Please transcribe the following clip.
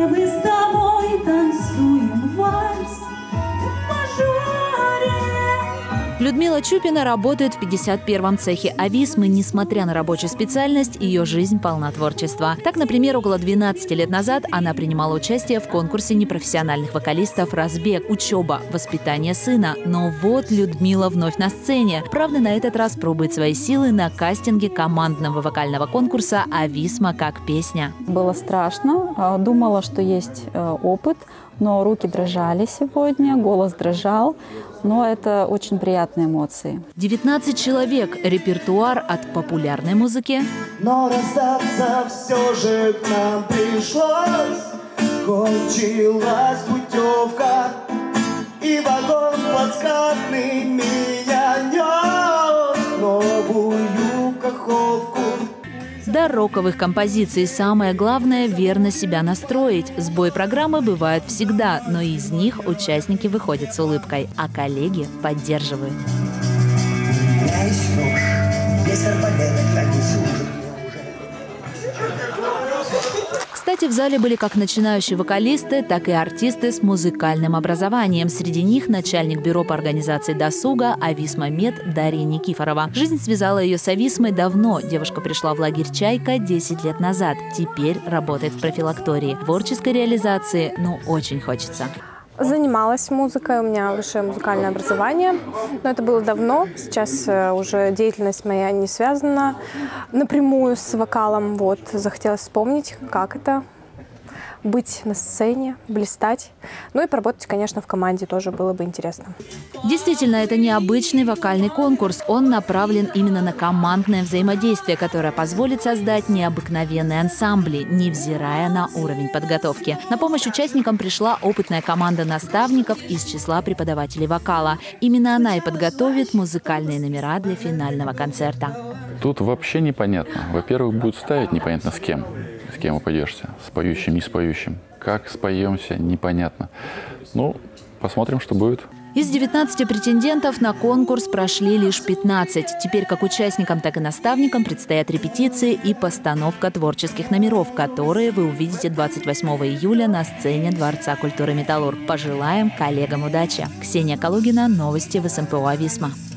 где мы с тобой танцуем вальс в мажоре. Людмила Чупина работает в 51-м цехе Ависмы. Несмотря на рабочую специальность, ее жизнь полна творчества. Так, например, около 12 лет назад она принимала участие в конкурсе непрофессиональных вокалистов «Разбег», «Учеба», «Воспитание сына». Но вот Людмила вновь на сцене. Правда, на этот раз пробует свои силы на кастинге командного вокального конкурса «Ависма как песня». Было страшно. Думала, что есть опыт, но руки дрожали сегодня, голос дрожал. Но это очень приятные эмоции. 19 человек, репертуар от популярной музыки. Но расстаться все же к нам пришлось. Кончилась путевка, и вагон плацкартный меня нес в новую каховку. До роковых композиций самое главное – верно себя настроить. Сбой программы бывает всегда, но из них участники выходят с улыбкой, а коллеги поддерживают. Кстати, в зале были как начинающие вокалисты, так и артисты с музыкальным образованием. Среди них начальник бюро по организации досуга «Ависма Мед» Дарья Никифорова. Жизнь связала ее с Ависмой давно. Девушка пришла в лагерь «Чайка» 10 лет назад. Теперь работает в профилактории. Творческой реализации, очень хочется. Занималась музыкой, у меня высшее музыкальное образование, но это было давно. Сейчас уже деятельность моя не связана напрямую с вокалом. Захотелось вспомнить, как это быть на сцене, блистать. И поработать, конечно, в команде тоже было бы интересно. Действительно, это необычный вокальный конкурс. Он направлен именно на командное взаимодействие, которое позволит создать необыкновенные ансамбли, невзирая на уровень подготовки. На помощь участникам пришла опытная команда наставников из числа преподавателей вокала. Именно она и подготовит музыкальные номера для финального концерта. Тут вообще непонятно. Во-первых, будут ставить непонятно с кем. С кем упадешься. С поющим, не с поющим. Как споемся, непонятно. Посмотрим, что будет. Из 19 претендентов на конкурс прошли лишь 15. Теперь как участникам, так и наставникам предстоят репетиции и постановка творческих номеров, которые вы увидите 28 июля на сцене Дворца культуры «Металлург». Пожелаем коллегам удачи. Ксения Калугина, новости в СМПО «Ависма».